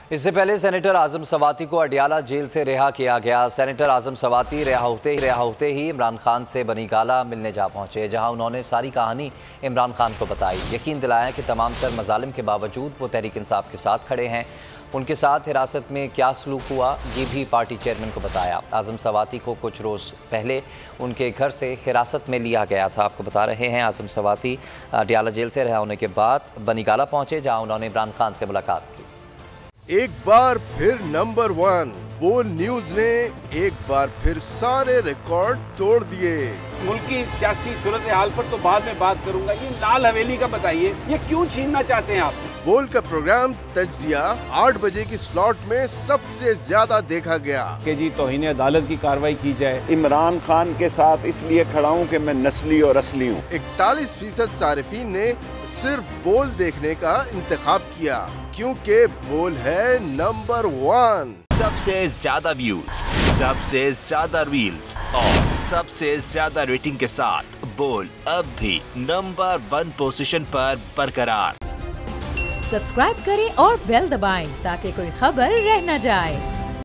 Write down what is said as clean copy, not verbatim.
इससे पहले सेनेटर आजम सवाती को अडियाला जेल से रिहा किया गया। सेनेटर आजम सवाती रिहा होते ही इमरान खान से बनी गाला मिलने जा पहुंचे, जहां उन्होंने सारी कहानी इमरान खान को बताई। यकीन दिलाया कि तमाम तर मजालिम के बावजूद वो तहरीक इंसाफ के साथ खड़े हैं। उनके साथ हिरासत में क्या सलूक हुआ, ये भी पार्टी चेयरमैन को बताया। आजम सवाती को कुछ रोज़ पहले उनके घर से हिरासत में लिया गया था। आपको बता रहे हैं, आजम सवाती अडियाला जेल से रिहा होने के बाद बनी गाला पहुंचे, जहां उन्होंने इमरान खान से मुलाकात की। एक बार फिर नंबर 1 बोल न्यूज ने एक बार फिर सारे रिकॉर्ड तोड़ दिए। मुल्क की सियासी सूरत हाल पर तो बाद में बात करूंगा, ये लाल हवेली का बताइए, ये क्यों छीनना चाहते हैं आपसे? बोल का प्रोग्राम तज्जिया 8 बजे की स्लॉट में सबसे ज्यादा देखा गया कि जी तौहीन अदालत की कार्रवाई की जाए। इमरान खान के साथ इसलिए खड़ा हूँ कि मैं नस्ली और असली हूँ। 41% सारिफीन ने सिर्फ बोल देखने का इंतखाब किया, क्योंकि बोल है नंबर 1। सबसे ज्यादा व्यूज, सबसे ज्यादा रील्स और सबसे ज्यादा रेटिंग के साथ बोल अब भी नंबर 1 पोजीशन पर बरकरार। सब्सक्राइब करें और बेल दबाएं ताकि कोई खबर रह न जाए।